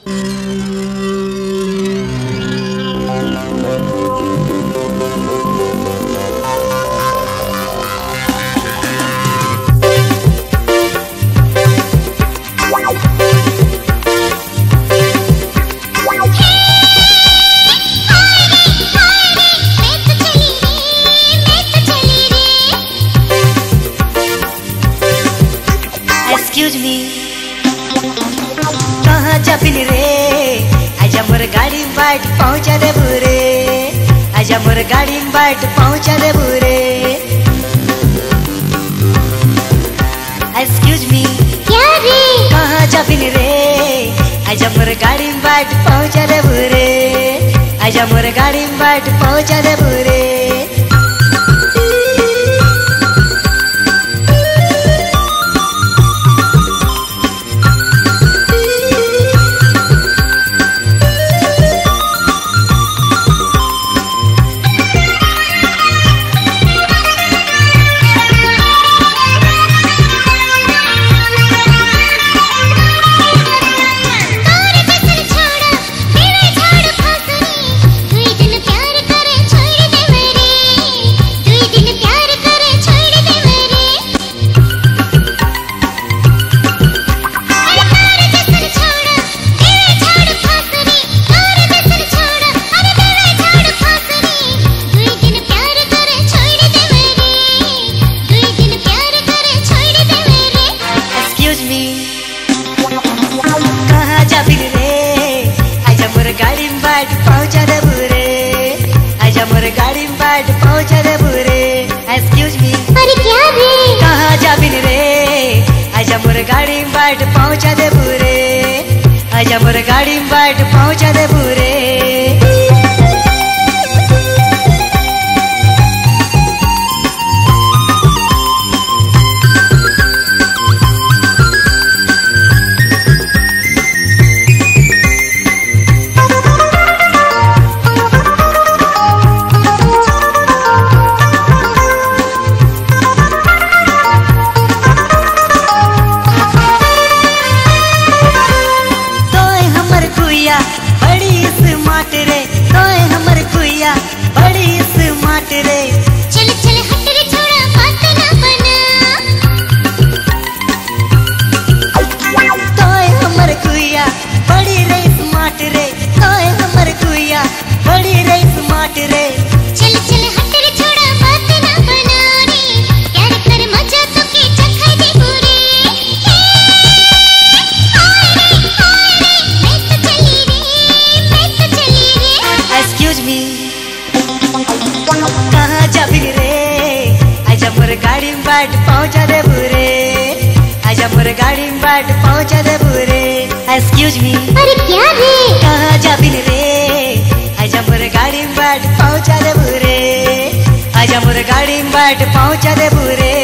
Excuse me, कहाँ जाबिन रे? आजा मोर गाड़ी बाट पहुँचा दे बुरे, आजा मोर गाड़ी बाट पहुँचा दे बुरे। एक्सक्यूज मी, क्या रे? कहाँ जाबिन रे? आजा मोर गाड़ी बाट पहुँचा दे बुरे, आजा मोर गाड़ी बाट पहुँचा दे बुरे। पहुँचा दे बुरे, आजा मोर गाड़ी बाट पहुँचा दे बुरे। एक्सक्यूज मी, अरे क्या रे? कहाँ जाबिन रे? आजा मोर गाड़ी बाट पहुँचा दे बुरे, आजा मोर गाड़ी बाट पहुँचा दे बुरे। बड़ी स्मार्ट रे, तोय हमर कुइया बड़ी स्मार्ट रे। चल चल हट रे छोड़ा बात ना बना, तोय हमर कुइया बड़ी रे स्मार्ट रे, तोय हमर कुइया बड़ी रे स्मार्ट रे। चल चल हट रे छोड़ा बात ना बना रे, प्यार कर मजा तो के चखा दे पूरे। एक्सक्यूज मी, कहाँ जाबिन रे? आजा मोर गाड़ी बाट पहुँचा दे बुरे, आजा मोर गाड़ी बाट पहुँचा दे बुरे। एक्सक्यूज मी, अरे क्या रे? कहाँ जाबिन रे? आजा मोर गाड़ी बाट पहुँचा दे बुरे, आजा मोर गाड़ी बाट पहुँचा दे बुरे।